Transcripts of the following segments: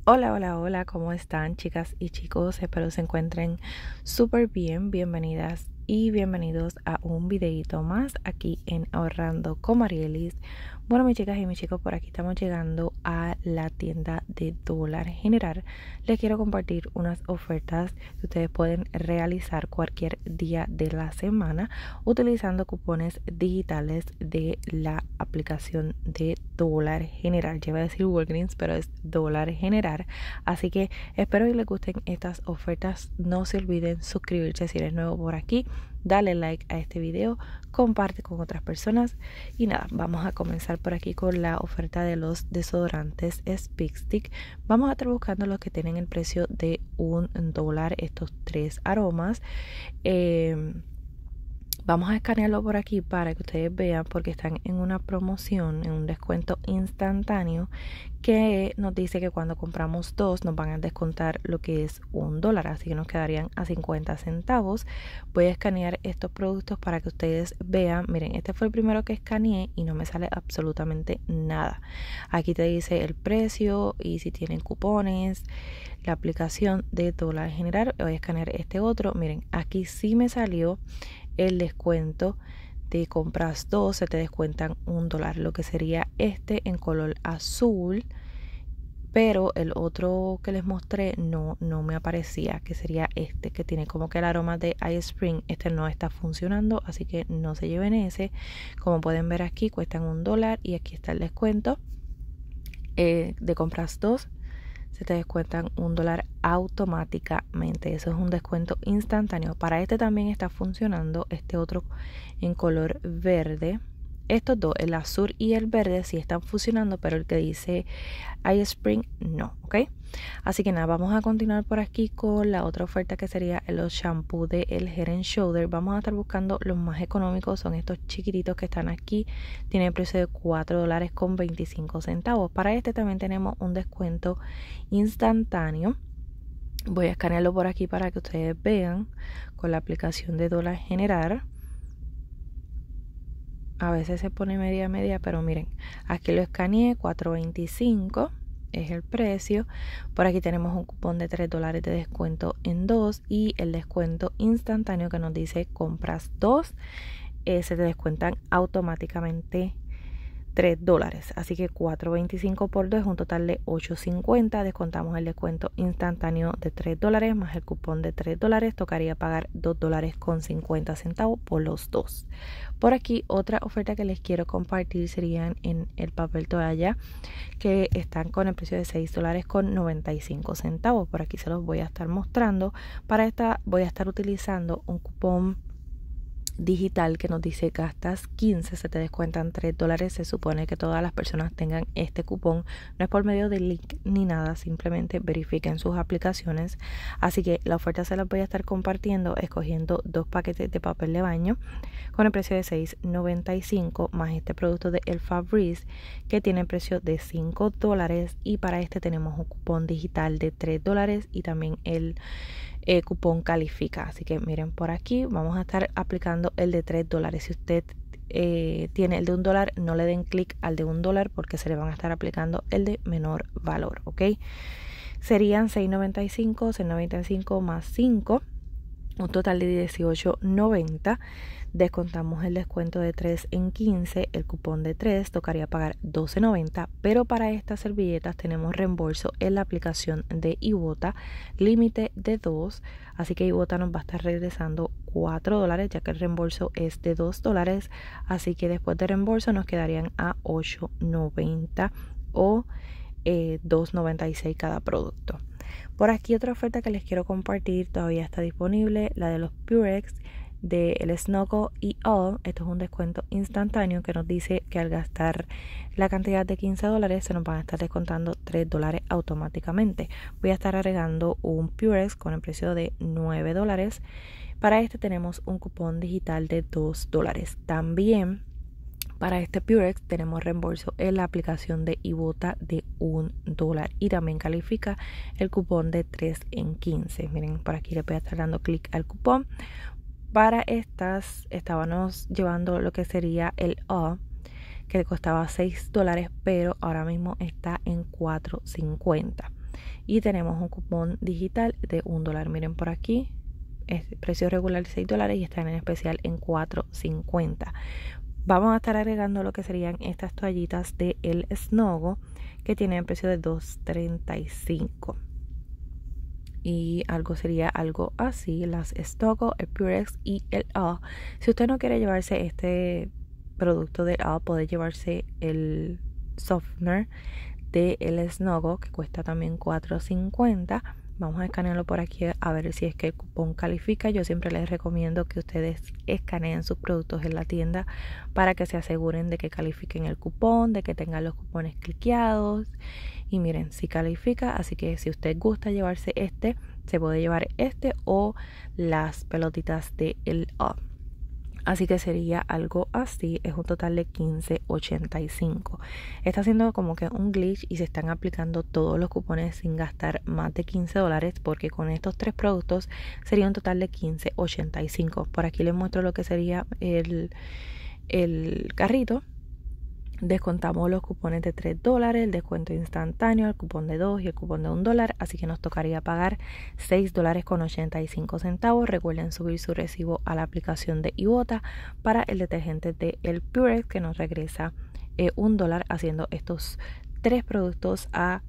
Hola, hola, hola, ¿cómo están chicas y chicos? Espero se encuentren súper bien. Bienvenidas y bienvenidos a un videito más aquí en Ahorrando con Marielis. Bueno, mis chicas y mis chicos, por aquí estamos llegando a la tienda de Dólar General. Les quiero compartir unas ofertas que ustedes pueden realizar cualquier día de la semana utilizando cupones digitales de la aplicación de Dólar General. Yo iba a decir Walgreens, pero es Dólar General. Así que espero que les gusten estas ofertas. No se olviden suscribirse si eres nuevo por aquí. Dale like a este video, comparte con otras personas y nada, vamos a comenzar por aquí con la oferta de los desodorantes Speak Stick. Vamos a estar buscando los que tienen el precio de $1, estos tres aromas. Vamos a escanearlo por aquí para que ustedes vean porque están en una promoción, en un descuento instantáneo que nos dice que cuando compramos dos nos van a descontar lo que es $1, así que nos quedarían a 50 centavos. Voy a escanear estos productos para que ustedes vean. Miren, este fue el primero que escaneé y no me sale absolutamente nada. Aquí te dice el precio y si tienen cupones, la aplicación de Dólar General. Voy a escanear este otro. Miren, aquí sí me salió el descuento de compras dos, se te descuentan $1, lo que sería este en color azul, pero el otro que les mostré no me aparecía, que sería este que tiene como que el aroma de Ice Spring. Este no está funcionando, así que no se lleven ese. Como pueden ver aquí cuestan $1 y aquí está el descuento de compras dos, se te descuentan $1 automáticamente. Eso es un descuento instantáneo. Para este también está funcionando este otro en color verde. Estos dos, el azul y el verde, sí están funcionando, pero el que dice iSpring no, ¿ok? Así que nada, vamos a continuar por aquí con la otra oferta que sería los shampoos de el Head and Shoulder. Vamos a estar buscando los más económicos, son estos chiquititos que están aquí. Tiene el precio de $4.25. Para este también tenemos un descuento instantáneo. Voy a escanearlo por aquí para que ustedes vean con la aplicación de Dólar General. A veces se pone media, pero miren, aquí lo escaneé, $4.25 es el precio. Por aquí tenemos un cupón de $3 de descuento en dos y el descuento instantáneo que nos dice compras dos, se te descuentan automáticamente $3. Así que $4.25 por 2 es un total de $8.50. Descontamos el descuento instantáneo de $3 más el cupón de $3. Tocaría pagar $2.50 por los dos. Por aquí otra oferta que les quiero compartir serían en el papel toalla, que están con el precio de $6.95. Por aquí se los voy a estar mostrando. Para esta voy a estar utilizando un cupón digital que nos dice gastas 15, se te descuentan $3. Se supone que todas las personas tengan este cupón. No es por medio de link ni nada, simplemente verifiquen sus aplicaciones. Así que la oferta se las voy a estar compartiendo escogiendo dos paquetes de papel de baño con el precio de $6.95 más este producto de El Fabrice que tiene el precio de $5 y para este tenemos un cupón digital de $3 y también el cupón califica. Así que miren por aquí, vamos a estar aplicando el de $3. Si usted tiene el de $1, no le den clic al de $1 porque se le van a estar aplicando el de menor valor, ¿ok? Serían $6.95 más 5, un total de $18.90. Descontamos el descuento de 3 en 15, el cupón de 3 tocaría pagar $12.90, pero para estas servilletas tenemos reembolso en la aplicación de Ibotta, límite de 2, así que Ibotta nos va a estar regresando $4 ya que el reembolso es de $2, así que después de reembolso nos quedarían a $8.90 o $2.96 cada producto. Por aquí otra oferta que les quiero compartir, todavía está disponible, la de los Purex de el Snuggle y All. Esto es un descuento instantáneo que nos dice que al gastar la cantidad de $15 se nos van a estar descontando $3 automáticamente. Voy a estar agregando un Purex con el precio de $9. Para este tenemos un cupón digital de $2. También para este Purex tenemos reembolso en la aplicación de Ibotta de $1 y también califica el cupón de 3 en 15. Miren, por aquí le voy a estar dando clic al cupón. Para estas estábamos llevando lo que sería el O, que costaba $6, pero ahora mismo está en $4.50. y tenemos un cupón digital de $1. Miren por aquí, es precio regular de $6 y están en especial en $4.50. Vamos a estar agregando lo que serían estas toallitas de el Snogo, que tienen el precio de $2.35. Y algo sería algo así, las Stogo, el Purex y el All. Si usted no quiere llevarse este producto del All, puede llevarse el softener de el Snogo, que cuesta también $4.50. Vamos a escanearlo por aquí a ver si es que el cupón califica. Yo siempre les recomiendo que ustedes escaneen sus productos en la tienda para que se aseguren de que califiquen el cupón, de que tengan los cupones cliqueados. Y miren, si califica, así que si usted gusta llevarse este, se puede llevar este o las pelotitas de el Up. Así que sería algo así, es un total de $15.85. Está haciendo como que un glitch y se están aplicando todos los cupones sin gastar más de $15, porque con estos 3 productos sería un total de $15.85. Por aquí les muestro lo que sería el carrito. Descontamos los cupones de $3, el descuento instantáneo, el cupón de 2 y el cupón de $1, así que nos tocaría pagar $6.85. Recuerden subir su recibo a la aplicación de Ibotta para el detergente de el Purex, que nos regresa $1, haciendo estos 3 productos a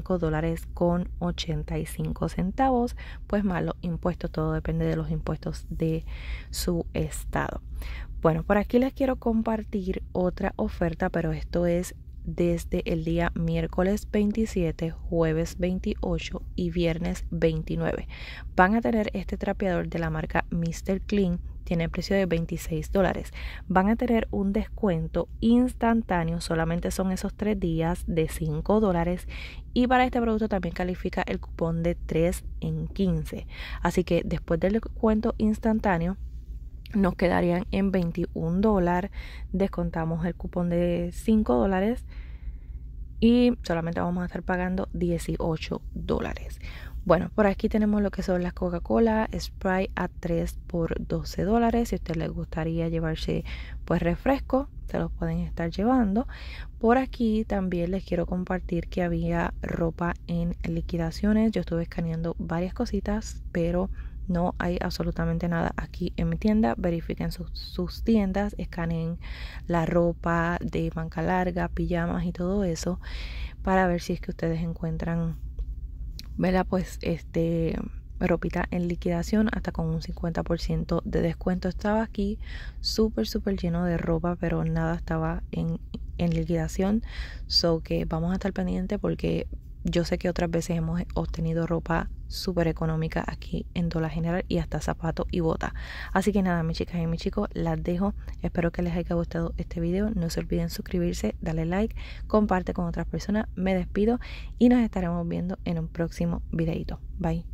$5.85, pues más los impuestos, todo depende de los impuestos de su estado. Bueno, por aquí les quiero compartir otra oferta, pero esto es desde el día miércoles 27, jueves 28 y viernes 29. Van a tener este trapeador de la marca Mr. Clean, tiene precio de $26. Van a tener un descuento instantáneo, solamente son esos 3 días, de $5. Y para este producto también califica el cupón de 3 en 15. Así que después del descuento instantáneo, nos quedarían en $21, descontamos el cupón de $5 y solamente vamos a estar pagando $18. Bueno, por aquí tenemos lo que son las Coca-Cola Sprite a 3 por $12. Si a usted les gustaría llevarse pues refresco, se los pueden estar llevando. Por aquí también les quiero compartir que había ropa en liquidaciones. Yo estuve escaneando varias cositas, pero no hay absolutamente nada aquí en mi tienda. Verifiquen sus tiendas, escaneen la ropa de manga larga, pijamas y todo eso para ver si es que ustedes encuentran, ¿verdad? Pues ropita en liquidación hasta con un 50% de descuento. Estaba aquí súper lleno de ropa, pero nada estaba en liquidación. So que vamos a estar pendientes, porque yo sé que otras veces hemos obtenido ropa súper económica aquí en Dollar General y hasta zapatos y botas. Así que nada, mis chicas y mis chicos, las dejo. Espero que les haya gustado este video. No se olviden suscribirse, darle like, comparte con otras personas. Me despido y nos estaremos viendo en un próximo videito. Bye.